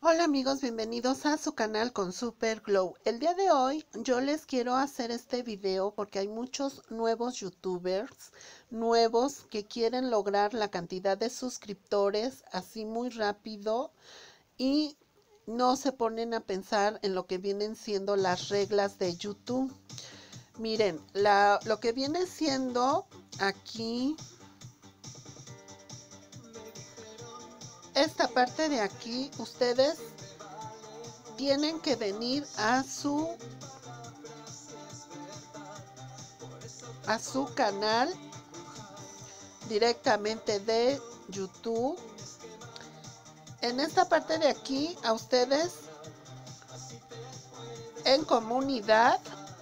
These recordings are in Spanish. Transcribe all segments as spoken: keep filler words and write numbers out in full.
Hola amigos, bienvenidos a su canal con Super Glow. El día de hoy yo les quiero hacer este video porque hay muchos nuevos youtubers nuevos que quieren lograr la cantidad de suscriptores así muy rápido y no se ponen a pensar en lo que vienen siendo las reglas de YouTube. Miren, la, lo que viene siendo aquí, esta parte de aquí, ustedes tienen que venir a su a su canal directamente de YouTube. En esta parte de aquí, a ustedes en comunidad,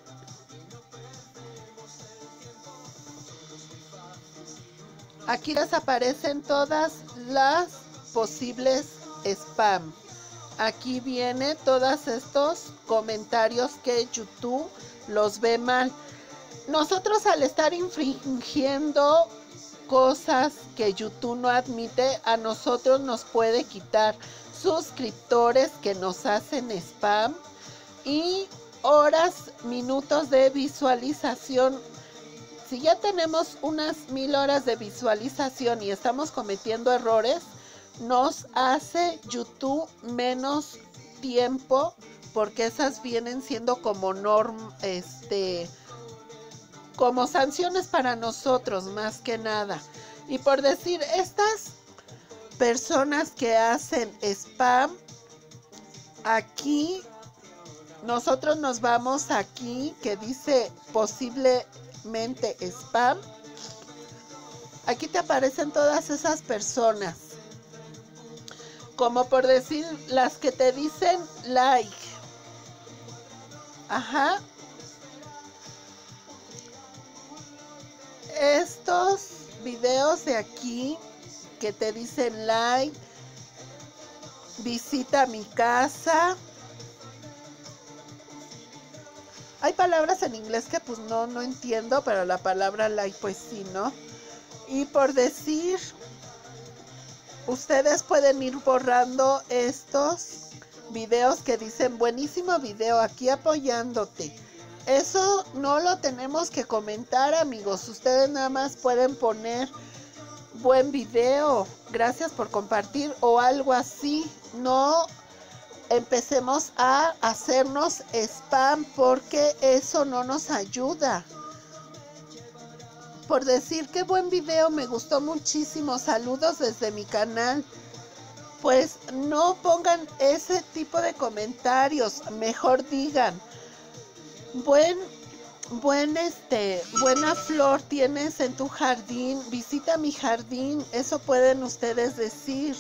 aquí les aparecen todas las posibles spam. Aquí viene todos estos comentarios que YouTube los ve mal. Nosotros al estar infringiendo cosas que YouTube no admite, a nosotros nos puede quitar suscriptores que nos hacen spam y horas, minutos de visualización. Si ya tenemos unas mil horas de visualización y estamos cometiendo errores, nos hace YouTube menos tiempo porque esas vienen siendo como norm, este, como sanciones para nosotros más que nada. Y por decir, estas personas que hacen spam, aquí nosotros nos vamos aquí que dice posiblemente spam. Aquí te aparecen todas esas personas. Como por decir, las que te dicen like. Ajá. Estos videos de aquí que te dicen like, visita mi casa. Hay palabras en inglés que pues no, no entiendo, pero la palabra like pues sí, ¿no? Y por decir, ustedes pueden ir borrando estos videos que dicen buenísimo video aquí apoyándote. Eso no lo tenemos que comentar, amigos. Ustedes nada más pueden poner buen video, gracias por compartir o algo así. No empecemos a hacernos spam porque eso no nos ayuda. Por decir qué buen video, me gustó muchísimo, saludos desde mi canal. Pues no pongan ese tipo de comentarios, mejor digan buen buen este buena flor tienes en tu jardín, visita mi jardín. Eso pueden ustedes decir.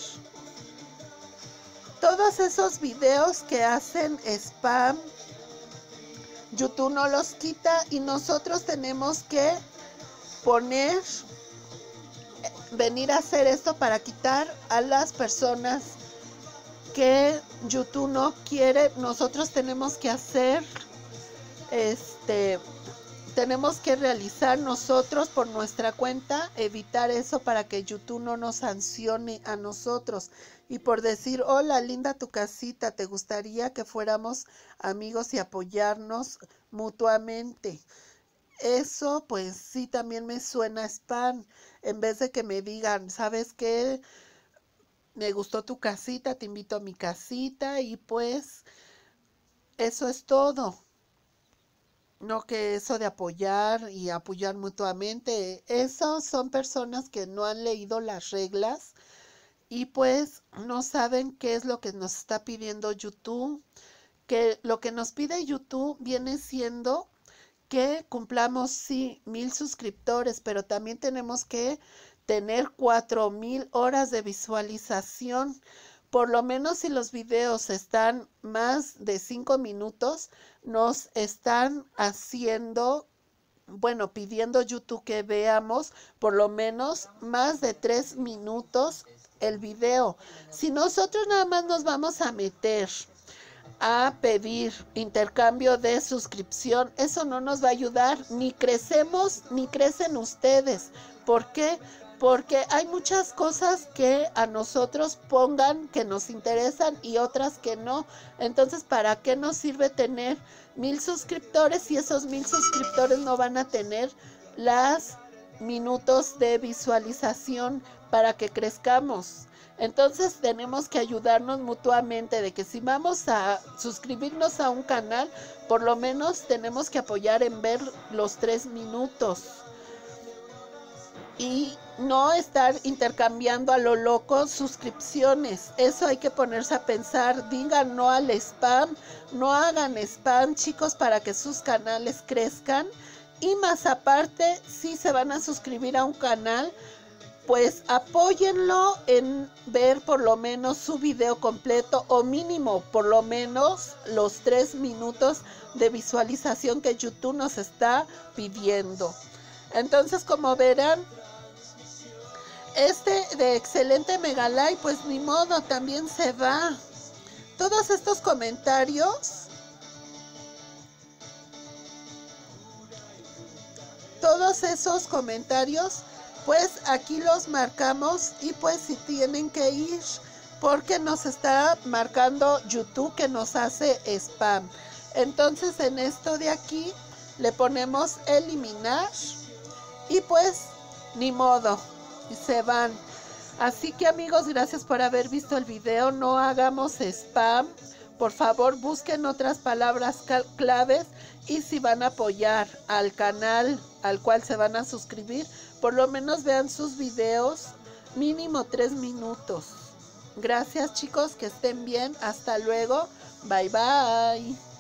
Todos esos videos que hacen spam, YouTube no los quita y nosotros tenemos que poner, venir a hacer esto para quitar a las personas que YouTube no quiere. Nosotros tenemos que hacer, este, tenemos que realizar nosotros por nuestra cuenta, evitar eso para que YouTube no nos sancione a nosotros. Y por decir, hola, linda tu casita, ¿te gustaría que fuéramos amigos y apoyarnos mutuamente? Eso pues sí también me suena spam. En vez de que me digan, ¿sabes qué? Me gustó tu casita, te invito a mi casita y pues eso es todo. No que eso de apoyar y apoyar mutuamente. Esos son personas que no han leído las reglas y pues no saben qué es lo que nos está pidiendo YouTube. Que lo que nos pide YouTube viene siendo que cumplamos sí mil suscriptores, pero también tenemos que tener cuatro mil horas de visualización. Por lo menos si los videos están más de cinco minutos, nos están haciendo, bueno, pidiendo YouTube que veamos por lo menos más de tres minutos el video. Si nosotros nada más nos vamos a meter a pedir intercambio de suscripción, eso no nos va a ayudar, ni crecemos ni crecen ustedes. ¿Por qué? porque hay muchas cosas que a nosotros pongan que nos interesan y otras que no. Entonces, ¿para qué nos sirve tener mil suscriptores si esos mil suscriptores no van a tener las minutos de visualización para que crezcamos? Entonces tenemos que ayudarnos mutuamente, de que si vamos a suscribirnos a un canal, por lo menos tenemos que apoyar en ver los tres minutos y no estar intercambiando a lo loco suscripciones. Eso hay que ponerse a pensar. Digan no al spam, no hagan spam, chicos, para que sus canales crezcan. Y más aparte, si se van a suscribir a un canal, pues apóyenlo en ver por lo menos su video completo, o mínimo por lo menos los tres minutos de visualización que YouTube nos está pidiendo. Entonces, como verán, este de excelente mega like, pues ni modo, también se va. Todos estos comentarios, todos esos comentarios, pues aquí los marcamos y pues si tienen que ir, porque nos está marcando YouTube que nos hace spam. Entonces en esto de aquí le ponemos eliminar y pues ni modo, se van. Así que amigos, gracias por haber visto el video. No hagamos spam. Por favor, busquen otras palabras claves, y si van a apoyar al canal al cual se van a suscribir, por lo menos vean sus videos mínimo tres minutos. Gracias chicos, que estén bien. Hasta luego. Bye bye.